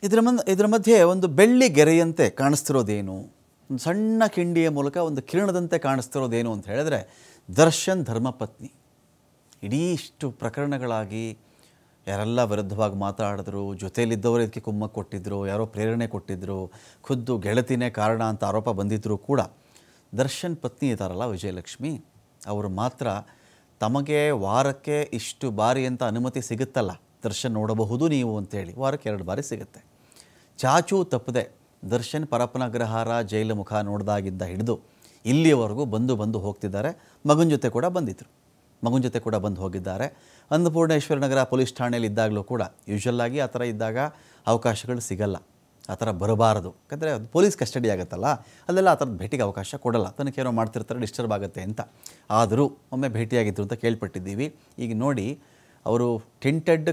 ಇದರ ಮಧ್ಯೆ ಒಂದು ಬೆಳ್ಳಿ ಗೆರೆಯಂತೆ ಕಾಣಿಸ್ತಿರೋದೇನು, ಒಂದು ಸಣ್ಣ ಕಿಂಡಿಯ ಮೂಲಕ ಒಂದು ಕಿರಣದಂತೆ ಕಾಣಿಸ್ತಿರೋದೇನು ಅಂತ ಹೇಳಿದ್ರೆ ದರ್ಶನ್ ಧರ್ಮಪತ್ನಿ. ಇಡೀ ಇಷ್ಟು ಪ್ರಕರಣಗಳಾಗಿ ಯಾರೆಲ್ಲ ವಿರುದ್ಧವಾಗಿ ಮಾತಾಡಿದ್ರು, ಜೊತೆಯಲ್ಲಿದ್ದವರು ಇದಕ್ಕೆ ಕುಮ್ಮಕ್ಕು ಕೊಟ್ಟಿದ್ದರು, ಯಾರೋ ಪ್ರೇರಣೆ ಕೊಟ್ಟಿದ್ದರು, ಖುದ್ದು ಗೆಳತಿನೇ ಕಾರಣ ಅಂತ ಆರೋಪ ಬಂದಿದ್ದರೂ ಕೂಡ ದರ್ಶನ್ ಪತ್ನಿ ಇದ್ದಾರಲ್ಲ ವಿಜಯಲಕ್ಷ್ಮಿ, ಅವರು ಮಾತ್ರ ತಮಗೆ ವಾರಕ್ಕೆ ಇಷ್ಟು ಬಾರಿ ಅಂತ ಅನುಮತಿ ಸಿಗುತ್ತಲ್ಲ ದರ್ಶನ್ ನೋಡಬಹುದು ನೀವು ಅಂತೇಳಿ, ವಾರಕ್ಕೆ 2 ಬಾರಿ ಸಿಗುತ್ತೆ. ಚಾಚೂ ತಪ್ಪದೆ ದರ್ಶನ್ ಪರಪ್ಪನಗ್ರಹಾರ ಜೈಲು ಮುಖ ನೋಡ್ದಾಗಿದ್ದ ಹಿಡಿದು ಇಲ್ಲಿಯವರೆಗೂ ಬಂದು ಹೋಗ್ತಿದ್ದಾರೆ. ಮಗನ ಜೊತೆ ಕೂಡ ಬಂದಿದ್ದರು, ಮಗನ ಜೊತೆ ಕೂಡ ಬಂದು ಹೋಗಿದ್ದಾರೆ. ಅನ್ನಪೂರ್ಣೇಶ್ವರ ನಗರ ಪೊಲೀಸ್ ಠಾಣೆಯಲ್ಲಿ ಇದ್ದಾಗಲೂ ಕೂಡ ಯೂಶ್ವಲ್ಲಾಗಿ ಆ ಥರ ಇದ್ದಾಗ ಅವಕಾಶಗಳು ಸಿಗಲ್ಲ, ಆ ಥರ ಬರಬಾರದು. ಯಾಕಂದರೆ ಅದು ಪೊಲೀಸ್ ಕಸ್ಟಡಿ ಆಗುತ್ತಲ್ಲ, ಅಲ್ಲೆಲ್ಲ ಆ ಥರದ ಭೇಟಿಗೆ ಅವಕಾಶ ಕೊಡಲ್ಲ, ತನಗೆ ಏನೋ ಮಾಡ್ತಿರ್ತಾರೆ, ಡಿಸ್ಟರ್ಬ್ ಆಗುತ್ತೆ ಅಂತ. ಆದರೂ ಒಮ್ಮೆ ಭೇಟಿಯಾಗಿದ್ದರು ಅಂತ ಕೇಳ್ಪಟ್ಟಿದ್ದೀವಿ. ಈಗ ನೋಡಿ, ಅವರು ಟಿಂಟೆಡ್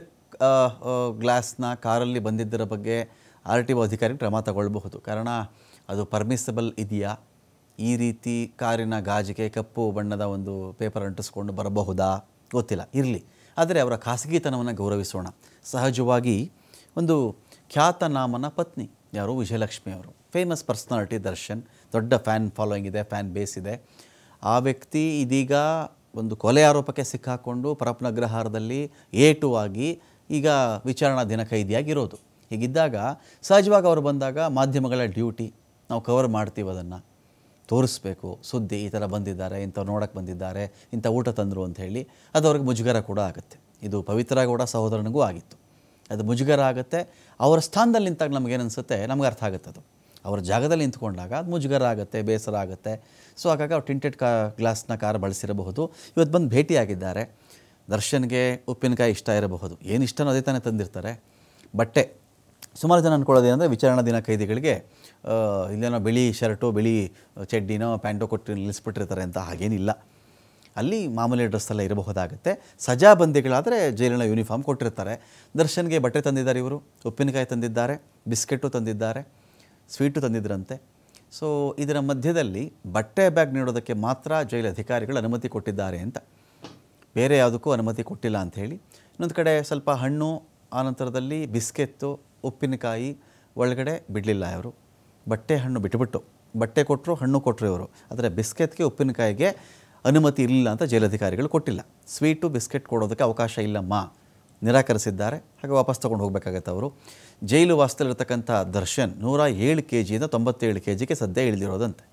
ಗ್ಲಾಸ್ನ ಕಾರಲ್ಲಿ ಬಂದಿದ್ದರ ಬಗ್ಗೆ RTO ಅಧಿಕಾರಿ ಕ್ರಮ ತಗೊಳ್ಬಹುದು. ಕಾರಣ ಅದು ಪರ್ಮಿಸಬಲ್ ಇದೆಯಾ, ಈ ರೀತಿ ಕಾರಿನ ಗಾಜಿಗೆ ಕಪ್ಪು ಬಣ್ಣದ ಒಂದು ಪೇಪರ್ ಅಂಟಿಸ್ಕೊಂಡು ಬರಬಹುದಾ ಗೊತ್ತಿಲ್ಲ, ಇರಲಿ. ಆದರೆ ಅವರ ಖಾಸಗಿತನವನ್ನು ಗೌರವಿಸೋಣ. ಸಹಜವಾಗಿ ಒಂದು ಖ್ಯಾತನಾಮನ ಪತ್ನಿ ಯಾರು, ವಿಜಯಲಕ್ಷ್ಮಿ ಅವರು, ಫೇಮಸ್ ಪರ್ಸ್ನಾಲಿಟಿ ದರ್ಶನ್, ದೊಡ್ಡ ಫ್ಯಾನ್ ಫಾಲೋಯಿಂಗ್ ಇದೆ, ಫ್ಯಾನ್ ಬೇಸ್ ಇದೆ. ಆ ವ್ಯಕ್ತಿ ಇದೀಗ ಒಂದು ಕೊಲೆ ಆರೋಪಕ್ಕೆ ಸಿಕ್ಕಾಕೊಂಡು ಪರಪ್ಪನಗ್ರಹಾರದಲ್ಲಿ ಏಟುವಾಗಿ ಈಗ ವಿಚಾರಣಾಧೀನ ಕೈದಿಯಾಗಿರೋದು. ಹೀಗಿದ್ದಾಗ ಸಹಜವಾಗಿ ಅವರು ಬಂದಾಗ ಮಾಧ್ಯಮಗಳ ಡ್ಯೂಟಿ, ನಾವು ಕವರ್ ಮಾಡ್ತೀವಿ, ಅದನ್ನು ತೋರಿಸ್ಬೇಕು. ಸುದ್ದಿ ಈ ಥರ ಬಂದಿದ್ದಾರೆ, ಇಂಥವ್ರು ನೋಡೋಕ್ಕೆ ಬಂದಿದ್ದಾರೆ, ಇಂಥ ಊಟ ತಂದರು ಅಂತ ಹೇಳಿ ಅದು ಅವ್ರಿಗೆ ಮುಜುಗರ ಕೂಡ ಆಗುತ್ತೆ. ಇದು ಪವಿತ್ರ ಗೌಡ ಸಹೋದರನಿಗೂ ಆಗಿತ್ತು, ಅದು ಮುಜುಗರ ಆಗುತ್ತೆ. ಅವರ ಸ್ಥಾನದಲ್ಲಿ ನಿಂತಾಗ ನಮಗೇನನ್ಸುತ್ತೆ, ನಮ್ಗೆ ಅರ್ಥ ಆಗುತ್ತೆ. ಅದು ಅವರ ಜಾಗದಲ್ಲಿ ನಿಂತ್ಕೊಂಡಾಗ ಅದು ಮುಜುಗರ ಆಗುತ್ತೆ, ಬೇಸರ ಆಗುತ್ತೆ. ಸೊ ಹಾಗಾಗಿ ಅವ್ರು ಟಿಂಟೆಡ್ ಗ್ಲಾಸ್ನ ಕಾರ್ ಬಳಸಿರಬಹುದು. ಇವತ್ತು ಬಂದು ಭೇಟಿಯಾಗಿದ್ದಾರೆ. ದರ್ಶನ್ಗೆ ಉಪ್ಪಿನಕಾಯಿ ಇಷ್ಟ ಇರಬಹುದು, ಏನು ಇಷ್ಟನೋ ಅದೇ ತಾನೇ ತಂದಿರ್ತಾರೆ. ಬಟ್ಟೆ ಸುಮಾರು ಜನ ಅಂದ್ಕೊಳ್ಳೋದೇನೆಂದರೆ ವಿಚಾರಣಾ ದಿನ ಕೈದಿಗಳಿಗೆ ಇಲ್ಲೇನೋ ಬಿಳಿ ಶರ್ಟು, ಬಿಳಿ ಚಡ್ಡಿನೋ ಪ್ಯಾಂಟೋ ಕೊಟ್ಟು ನಿಲ್ಲಿಸ್ಬಿಟ್ಟಿರ್ತಾರೆ ಅಂತ. ಹಾಗೇನಿಲ್ಲ, ಅಲ್ಲಿ ಮಾಮೂಲಿ ಡ್ರೆಸ್ಸೆಲ್ಲ ಇರಬಹುದಾಗುತ್ತೆ. ಸಜಾ ಬಂದಿಗಳಾದರೆ ಜೈಲಿನ ಯೂನಿಫಾರ್ಮ್ ಕೊಟ್ಟಿರ್ತಾರೆ. ದರ್ಶನ್ಗೆ ಬಟ್ಟೆ ತಂದಿದ್ದಾರೆ, ಇವರು ಉಪ್ಪಿನಕಾಯಿ ತಂದಿದ್ದಾರೆ, ಬಿಸ್ಕೆಟು ತಂದಿದ್ದಾರೆ, ಸ್ವೀಟು ತಂದಿದ್ದರಂತೆ. ಸೊ ಇದರ ಮಧ್ಯದಲ್ಲಿ ಬಟ್ಟೆ ಬ್ಯಾಗ್ ನೀಡೋದಕ್ಕೆ ಮಾತ್ರ ಜೈಲು ಅಧಿಕಾರಿಗಳು ಅನುಮತಿ ಕೊಟ್ಟಿದ್ದಾರೆ ಅಂತ, ಬೇರೆ ಯಾವುದಕ್ಕೂ ಅನುಮತಿ ಕೊಟ್ಟಿಲ್ಲ ಅಂಥೇಳಿ. ಇನ್ನೊಂದು ಕಡೆ ಸ್ವಲ್ಪ ಹಣ್ಣು, ಆನಂತರದಲ್ಲಿ ಬಿಸ್ಕೆತ್ತು, ಉಪ್ಪಿನಕಾಯಿ ಒಳಗಡೆ ಬಿಡಲಿಲ್ಲ ಇವರು. ಬಟ್ಟೆ ಹಣ್ಣು ಬಿಟ್ಟುಬಿಟ್ಟು ಬಟ್ಟೆ ಕೊಟ್ಟರು, ಹಣ್ಣು ಕೊಟ್ಟರು ಇವರು. ಆದರೆ ಬಿಸ್ಕೆಟ್ಗೆ ಉಪ್ಪಿನಕಾಯಿಗೆ ಅನುಮತಿ ಇರಲಿಲ್ಲ ಅಂತ ಜೈಲಧಿಕಾರಿಗಳು ಕೊಟ್ಟಿಲ್ಲ. ಸ್ವೀಟು ಬಿಸ್ಕೆಟ್ ಕೊಡೋದಕ್ಕೆ ಅವಕಾಶ ಇಲ್ಲಮ್ಮ, ನಿರಾಕರಿಸಿದ್ದಾರೆ. ಹಾಗೆ ವಾಪಸ್ ತೊಗೊಂಡು ಹೋಗಬೇಕಾಗತ್ತೆ ಅವರು. ಜೈಲು ವಾಸದಲ್ಲಿರ್ತಕ್ಕಂಥ ದರ್ಶನ್ 107 kg ಇಂದ 97 kgಗೆ ಸದ್ಯ ಇಳಿದಿರೋದಂತೆ.